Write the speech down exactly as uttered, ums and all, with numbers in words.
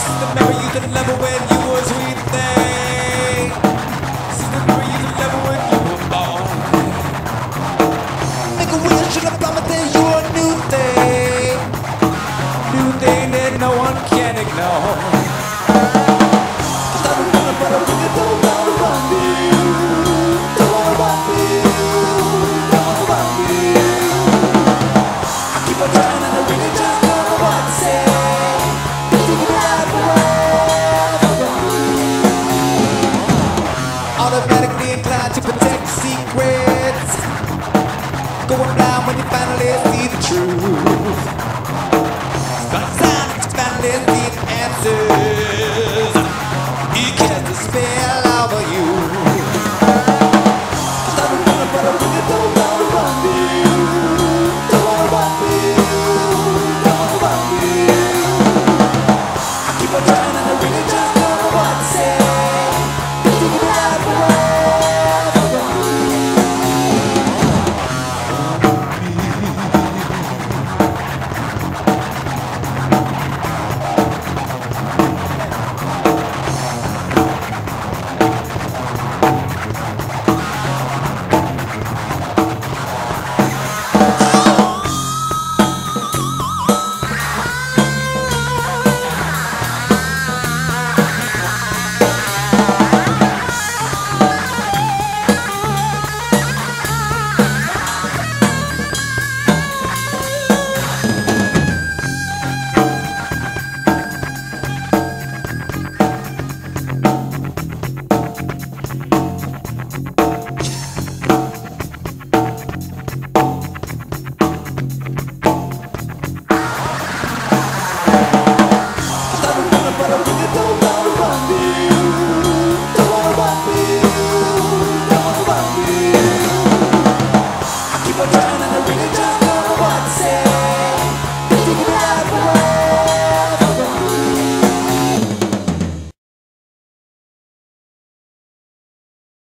Remember you didn't love her when you were a sweet thing. Remember you didn't love her when you were born. Make a wish and a promise that you're a new thing. New thing that no one can ignore. I don't wanna, but I really don't wanna run you. Don't wanna run you. Don't wanna run you. I keep on trying and I really just don't know what to say. Automatically inclined to protect secrets. Going blind when you finally see the truth. But it's time to finally see the answer.